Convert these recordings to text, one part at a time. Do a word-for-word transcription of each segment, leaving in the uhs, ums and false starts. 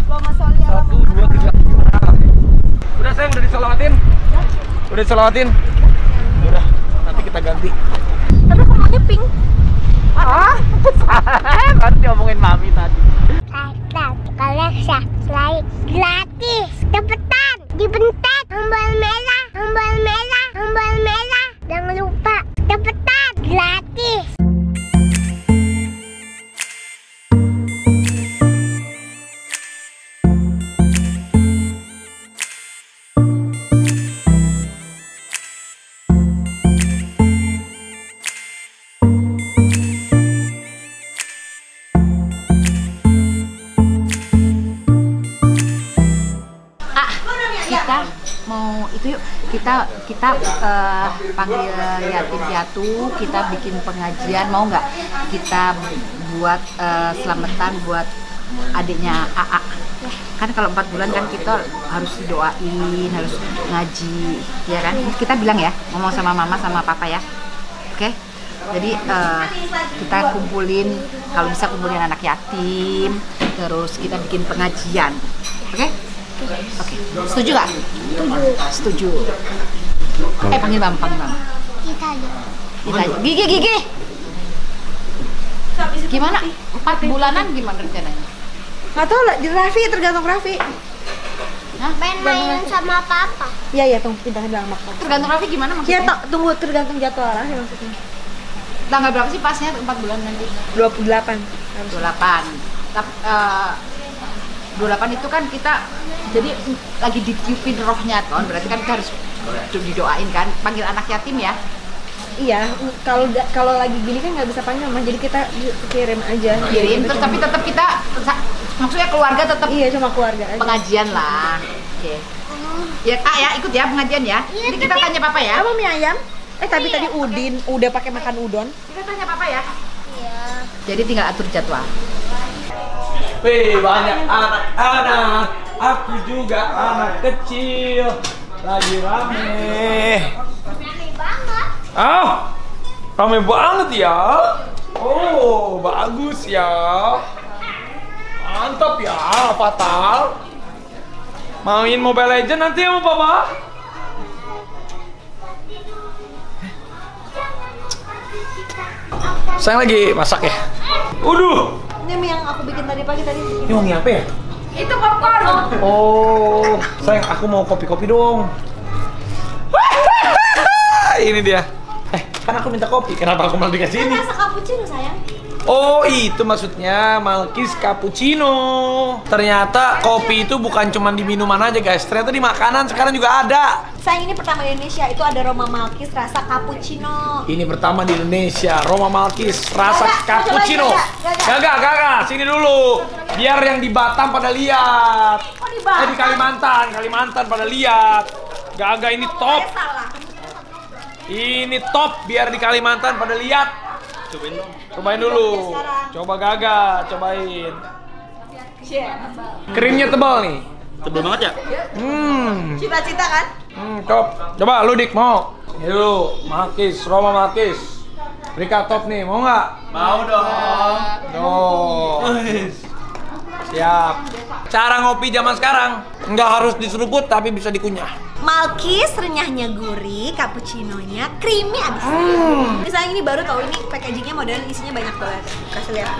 Allahumma sholli ala Satu, dua, tiga. Nah. Udah sayang, udah diselawatin? Ya. Udah diselawatin? Ya. Udah, nanti kita ganti. Tapi kok maunya pink? Ah, baru diomongin mami tadi. Hashtag kalau subscribe gratis, cepetan, dibentak tombol merah, tombol merah, tombol merah, jangan lupa, cepetan, gratis. Kita mau itu yuk, kita kita uh, panggil yatim piatu, kita bikin pengajian, mau nggak kita buat uh, selamatan buat adiknya A A. Kan kalau empat bulan kan kita harus doain, harus ngaji, ya kan? Kita bilang ya, ngomong sama mama sama papa ya, oke? Jadi uh, kita kumpulin, kalau bisa kumpulin anak yatim, terus kita bikin pengajian, oke? Oke, okay. Setuju gak? Setuju. Setuju. Eh, panggil mama, panggil mama. Kita aja. Kita aja. Gigi, gigi. Gimana? Empat bulanan gimana rencananya? Nggak tahu lah, di Raffi, tergantung Raffi. Hah? Main main sama papa. Iya, iya, tunggu, pindah bilang makan. Tergantung Raffi gimana Iya, maksudnya? tunggu, tergantung jadwal Raffi maksudnya. Tanggal berapa sih pasnya empat bulan nanti? dua puluh delapan. dua puluh delapan. Tapi uh, dua puluh delapan itu kan kita jadi lagi ditiupin rohnya kan, berarti kan kita harus didoain kan, panggil anak yatim ya. Iya, kalau kalau lagi gini kan nggak bisa panggil mah, jadi kita kirim aja. Kirim, terus tapi tetap kita, maksudnya keluarga tetap iya, cuma keluarga aja. Pengajian lah. Oke. Ya Kak ya, ikut ya pengajian ya. Ini kita tanya papa ya. Kamu mie ayam? Eh tapi tadi Udin udah pakai makan udon. Kita tanya papa ya. Iya. Jadi tinggal atur jadwal. Wih, banyak anak-anak. Aku juga anak kecil. Lagi rame. Rame banget. Ah, rame banget ya. Oh, bagus ya. Mantap ya, Fatal. Main Mobile Legends nanti ya, Papa? Saya lagi masak ya. Uduh. Ini mie yang aku bikin tadi pagi tadi. Ini wangi apa ya? Itu popcorn. Oh, sayang, aku mau kopi-kopi dong. Ini dia. Eh, kan aku minta kopi. Kenapa aku malah dikasih ini? Rasa cappuccino sayang. Oh, itu maksudnya Malkis Cappuccino. Ternyata kopi itu bukan cuma di minuman aja, guys. Ternyata di makanan sekarang juga ada. Sayang, ini pertama di Indonesia, itu ada Roma Malkis rasa cappuccino. Ini pertama di Indonesia, Roma Malkis rasa Gagak, cappuccino. coba, gagak, Gagak, gagak, sini dulu. Biar yang di Batam pada lihat. Oh, di Batam? Eh, di Kalimantan, Kalimantan pada lihat. Gagak ini top. Ini top, biar di Kalimantan pada lihat. Cobain dong. Cobain dulu. Coba Gagak, cobain. Krimnya tebal nih. Tebel banget ya? Hmm. Cita-cita kan? Hmm, top. Coba lu Dik mau. Ini dulu, Malkis, Roma Malkis. Rika top nih, mau nggak? Mau dong. Oh. Siap. Cara ngopi zaman sekarang nggak harus diseruput tapi bisa dikunyah. Malkis renyahnya gurih, cappuccinonya creamy abis. Hmm. Misalnya ini baru tau, ini packagingnya modern, isinya banyak banget. Kasih lihat.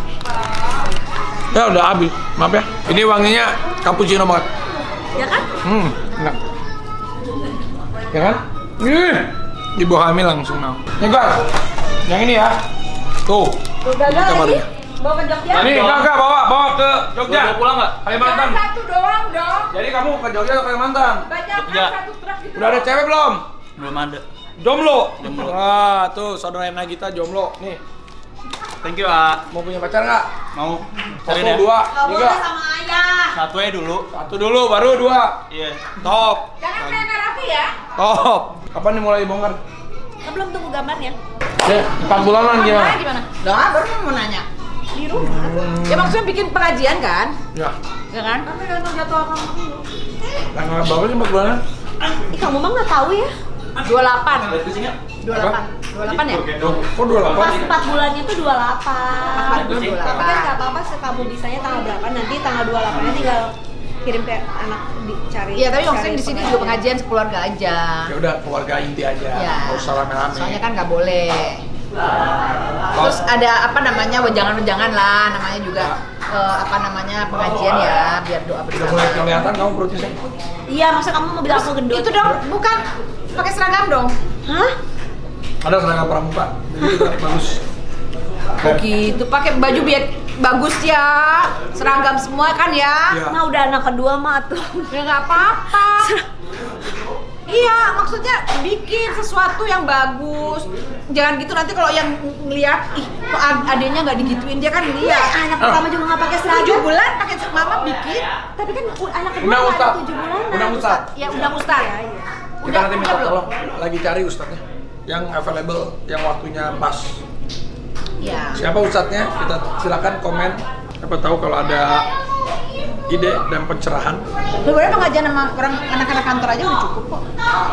Ya udah habis, maaf ya. Ini wanginya cappuccino banget. Ya kan? Hmm, enak. Ya kan? Ih, ibu hamil langsung mau. Nih guys, yang ini ya. Tuh. Tuh gagal lagi. kamarnya. Bawa ke Jogja. Nih, Gagak bawa bawa ke Jogja. Bawa pulang nggak? Kalimantan. Satu doang dong. Jadi kamu ke Jogja atau Kalimantan? Banyak Jogja. kan satu truk gitu. Udah ada cewek belum? Belum ada. Jomblo. Jomblo. Wah, tuh saudara Nagita jomblo. Nih, Thank you, A. mau punya pacar nggak? Mau Satu, cariin ya? dua, Gak tiga. boleh sama ayah. Satu aja dulu. Satu dulu, baru dua. Iya. Top. Jangan kayak Raffi ya. Top. Kapan nih mulai dibongkar? Kan belum tunggu gambarnya. Ya, empat bulanan gimana? Gimana gimana? Udah, baru mau nanya. Di rumah. Ya maksudnya bikin pengajian kan? Ya, Ya kan? Tapi tergantung jadwal kamu dulu. tanggal berapa sih empat bulanan? Ih, kamu mah nggak tahu ya? dua puluh delapan. dua puluh delapan. dua puluh delapan ya? Kok dua puluh delapan? Pas empat bulannya tuh dua puluh delapan. Empat bulan dua puluh Tapi kan delapan. nggak apa-apa, kamu bisanya tanggal berapa, nanti tanggal dua puluh delapan-nya tinggal kirim ke anak dicari. Iya, tapi maksudnya cari di sini pengajian. juga pengajian sekeluarga aja. Ya udah keluarga inti aja. Ya. Nggak usah rame-rame. Soalnya kan nggak boleh. Terus ada apa namanya wejangan-wejangan lah, namanya juga eh, apa namanya pengajian ya, biar doa Udah bersama. mulai kelihatan kamu perutnya sih. Iya, masa kamu mau bilang aku gendut? Itu dong, bukan pakai seragam dong. Hah? Ada seragam pramuka. Jadi juga bagus. Oh gitu, pakai baju biar bagus ya, seragam semua kan ya. Iya. Nah, udah anak kedua mah tuh. Ya nggak apa-apa. Iya, maksudnya bikin sesuatu yang bagus. Jangan gitu nanti kalau yang ngeliat, ih kok ad- adenya nggak digituin, dia kan Iya, ngeliat. anak pertama juga nggak pakai Tujuh seragam. bulan pakai mama bikin. Tapi kan u- anak kedua Undang nggak Ustaz. ada tujuh bulan. Undang Ustaz. Ya udah Ustaz. Ya, iya. Kita Udah, nanti udah minta belum? tolong lagi cari ustadznya yang available, yang waktunya pas. Ya. Siapa ustadznya? Kita silakan komen. Siapa tahu kalau ada ide dan pencerahan. Sebenarnya pengajian sama orang anak-anak kantor aja udah cukup kok.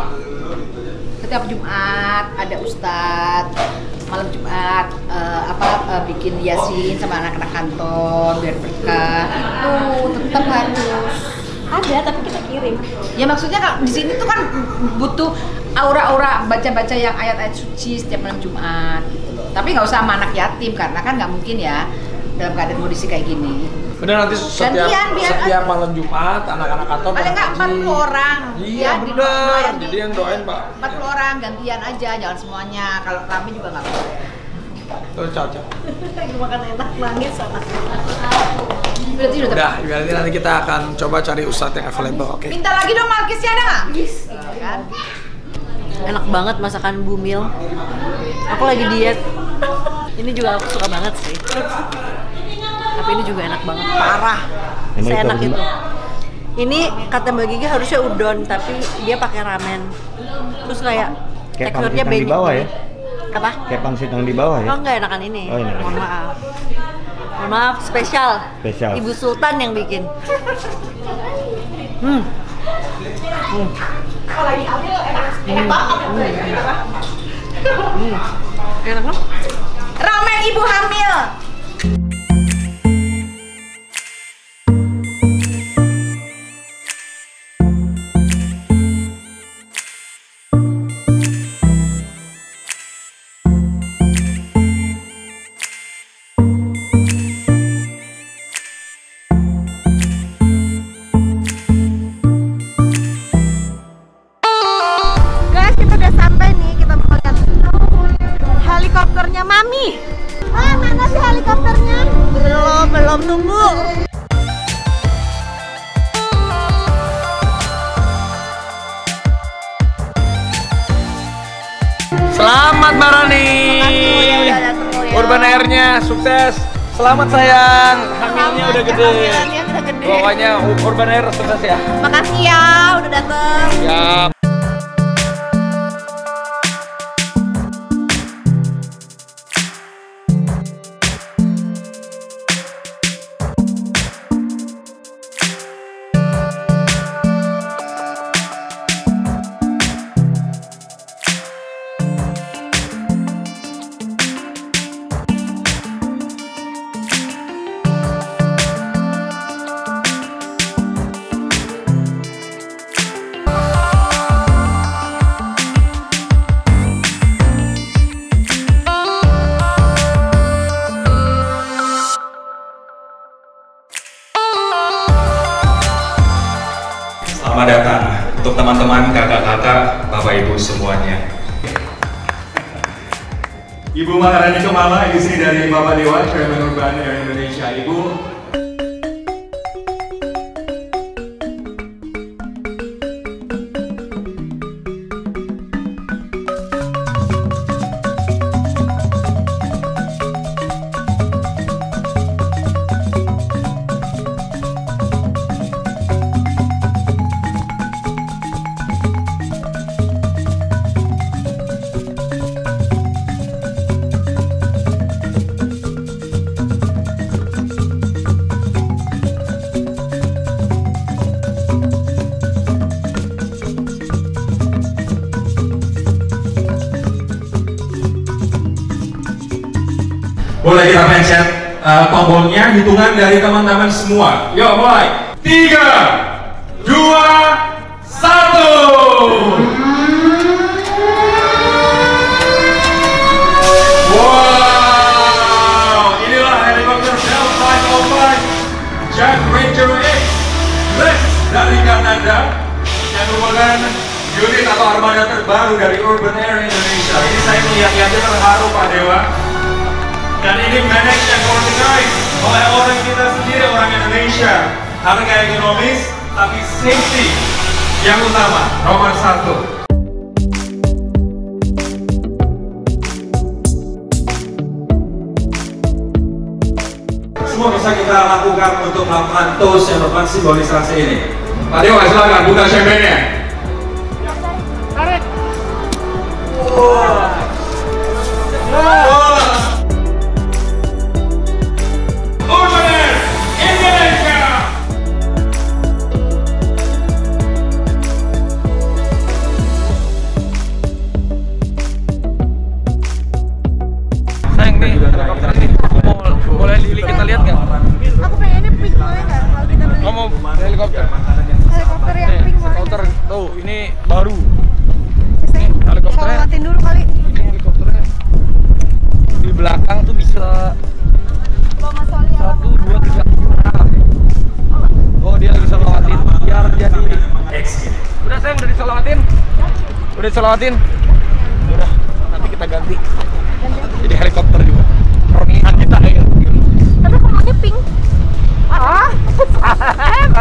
Setiap Jumat ada ustadz, malam Jumat eh, apa eh, bikin yasin sama anak-anak kantor biar berkah. Itu tetap harus. Ada, tapi kita kirim. Ya maksudnya kalau di sini tuh kan butuh aura-aura baca-baca yang ayat-ayat suci setiap malam Jumat gitu. Tapi nggak usah sama anak yatim karena kan nggak mungkin ya dalam keadaan kondisi kayak gini. Bener nanti setiap Gantian, biar setiap malam Jumat anak-anak kantor Paling nggak ngaji. empat puluh orang. Iya Ya, bener. didoain. Jadi yang doain Pak. empat puluh orang gantian aja, jangan semuanya. Kalau kami juga nggak boleh. Tuh caca. Lagi makan enak, nangis sama. Berarti udah. Udah, berarti nanti kita akan coba cari ustadz yang available. Oke. Minta lagi dong Malkisnya ada nggak? Iya kan? Enak banget masakan Bumil. Aku lagi diet. Ini juga aku suka banget sih. Tapi ini juga enak banget, parah. Emang itu Seenak apa sih, itu. Ini kata Mbak Gigi harusnya udon, tapi dia pakai ramen. Terus kayak Kayak teksturnya pangsit yang di bawah ya? Apa? Kayak pangsit yang di bawah ya? Oh enggak, enakan ini. Oh, enakan. Mohon maaf. Mohon maaf, spesial. Spesial. Ibu Sultan yang bikin. Hmm. Hmm. Hmm. Enak kan? Ramen ibu hamil. Guys, kita udah sampai nih. Kita mau lihat helikopternya Mami. Ah, mana sih helikopternya? Belum, belum tunggu. Selamat Mbak Rani. ya, udah datang lo ya. Urban Air-nya sukses. Selamat sayang. Hamilnya udah gede. Hamilnya udah gede. Pokoknya Urban Air sukses ya. Makasih ya, udah datang. Siap. Selamat datang untuk teman-teman, kakak-kakak, bapak ibu semuanya. Ibu Maharani Kemala, istri dari Bapak Dewa, Chairman Urban Air Indonesia. Ibu, Boleh kita pencet uh, tombolnya, hitungan dari teman-teman semua. Yuk mulai. Tiga, dua, satu. Wow, inilah helikopter Bell lima nol lima Jet Ranger X Lex dari Kanada yang merupakan unit atau armada terbaru dari Urban Air Indonesia. Ini saya melihat-lihatnya terharu Pak Dewa. Dan ini managed and organized oleh orang kita sendiri, orang Indonesia. Harga ekonomis, tapi safety yang utama, nomor satu. Semua bisa kita lakukan untuk melakukan toast yang merupakan simbolisasi ini. Pak Dewa, silakan buka champagne-nya. Tarik. Wow. Wow. Urban Air Indonesia. Sayang nih, helikopter ini. Mau boleh Lili kita lihat nggak? Aku pengennya pink boleh nggak kalau kita beli Kamu helikopter. helikopter yang Nih, pink boleh? helikopter tuh ini baru. Ini helikopternya. Selawatin dulu kali. Ini helikopternya di belakang tuh bisa Bawa Mas Oli apa? satu, dua, tiga. Oh dia lagi selawatin biar jadi. Udah sayang, udah diselawatin. Udah diselawatin. Udah, nanti kita ganti. Jadi helikopter juga. Permintaan kita kayak gitu. Tapi aku maunya pink. Ah,